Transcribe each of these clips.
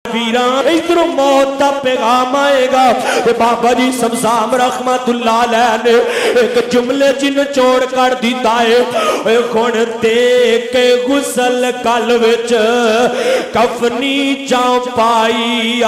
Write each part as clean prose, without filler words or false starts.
ویران ادھر موت دا پیغام آئے گا. بابا جی سمسام رحمت اللہ علیہ نے ایک جملے جن چوڑ کر دیتا ہے خون دیکھ کے غسل کل وچ کفنی چاں پائی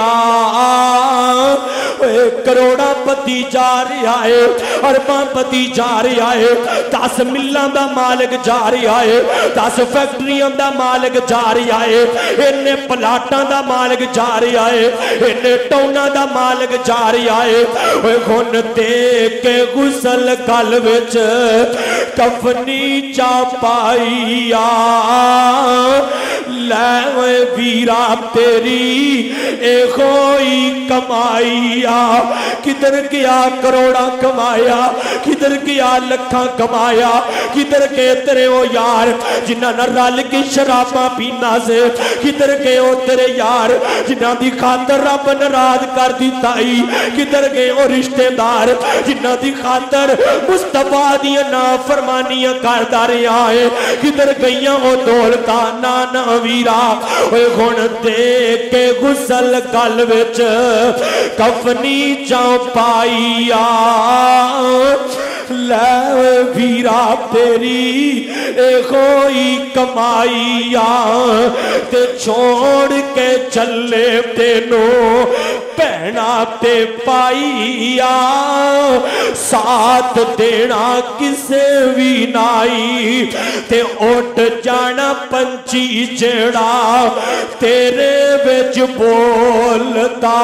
کروڑا پتی جا رہا ہے ارباں پتی جا رہا ہے 10 ملاں دا مالک جا رہا ہے 10 فیکٹریاں دا مالک جا رہا ہے انہیں پلاٹاں دا مالک جا رہا ہے انہیں ٹونا دا مالک جا رہا ہے خون دیکھ کے غسل کل وچ کفنی چا پائی لے ویرا تیری اے خوئی کمائی کدھر گیا کروڑا کمایا کدھر گیا لکھاں کمایا کدھر گئے تیرے او یار جنہ نہ رل کی شراباں پینا سے کدھر گئے او تیرے یار جنہ دی خاطر رب ناراض کر دیتا ہی کدھر گئے او رشتہ دار جنہ دی خاطر مصطفیٰ دی نافرمانیاں کردہ رہا ہے کدھر گئیاں او دولتا نانا ویرا اوے خون دیکھ کے غسل کل وچ کفنی چاں پائی لے ویرا تیری اے کوئی کمائی تے چھوڑ کے چلے تینوں پہنا تے پائی ساتھ دینا کسے بھی نائی تے اٹھ جانا پنچی جڑا تیرے وچ بولتا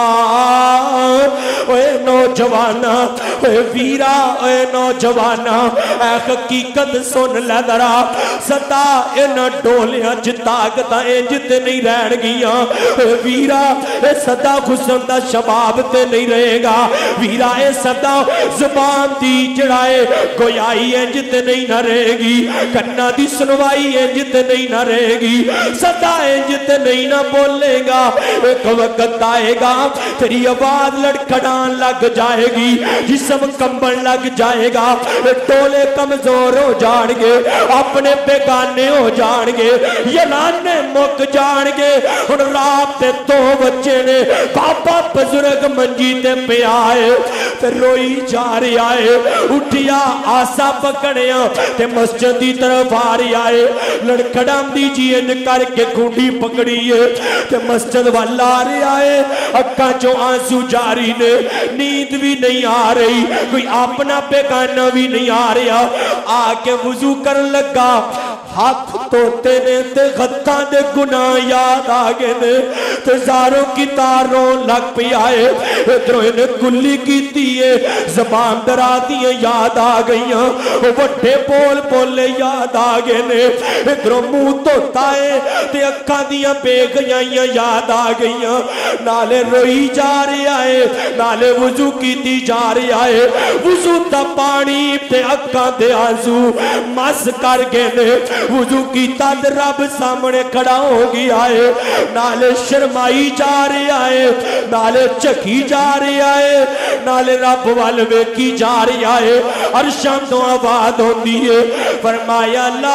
اے نوجوانا اے ویرا اے نوجوانا اے حقیقت سن لے ذرا ستا ان ڈولیاں طاقتاں انج تے نہیں رہن گیاں ویرا اے سدا حسن دا شباب تے نہیں رہے گا ویرا اے سدا زبان دی جڑائے گویائی انج تے نہیں نہ رہے گی کنا دی سنوائی انج تے نہیں نہ رہے گی سدا انج تے نہیں نہ بولے گا ایک وقت آئے گا تیری آواز لڑکھڑان لگ جائے گی جسم کمبن لگ جائے گا ٹولے کمزور ہو جان گے اپنے بیگانے ہو جان گے یلانے مک جان گے ان رات تے تو بچے نے بابا بزرگ منجی تے پہ آئے تے روئی جا رہی آئے اٹھیا آسا پکڑیا تے مسجد دی طرف آ رہی آئے لڑکڑام دی جین کر کے کھونڈی پکڑیے تے مسجد والا آ رہی آئے اکا جو آنسو جاری نے نیند بھی نہیں آ رہی کوئی اپنا بیگانہ بھی نہیں آ رہا آ کے وضو کر لگا ہاتھ توتے نے تے غطہ دے گناہ یاد آگے نے تے زاروں کی تاروں لگ پی آئے ادھروں انہیں گلی کی دیئے زبان درا دیئے یاد آگئیاں وڈے بول بولے یاد آگے نے ادھروں منہ توتا ہے تے اکھاں دیاں بے گیاں یاد آگئیاں نالے روئی جا رہے آئے نالے وضو کی دی جا رہے آئے وضو تا پانی تے اکھاں دے آنسو مس کر گئے نے وضو کی تد رب سامنے کھڑا ہو گیا ہے نالے شرمائی جا رہے آئے نالے چکی جا رہے آئے نالے رب والوے کی جا رہے آئے عرشاں تو آباد ہوتی ہے فرمایا لا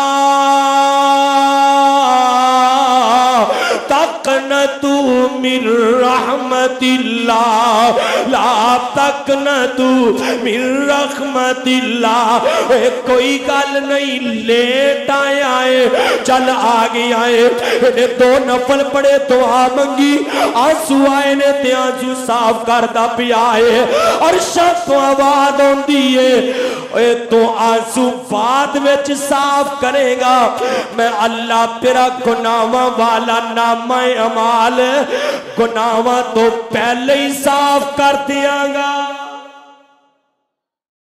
تقنطو من رحمت اللہ لا تقنطو من رحمت اللہ کوئی گل نہیں لیٹ آئے آئے چل آگے آئے انہیں 2 نفل پڑے دعا منگی آنسو آئے نے تے آنسو صاف کردہ پی آئے اور شخص آباد ہوں دیئے تو آنسو بعد وچ صاف کرے گا میں اللہ تیرا گناہاں والا نامہ عمال گناہاں تو پہلے ہی صاف کر دیاں گا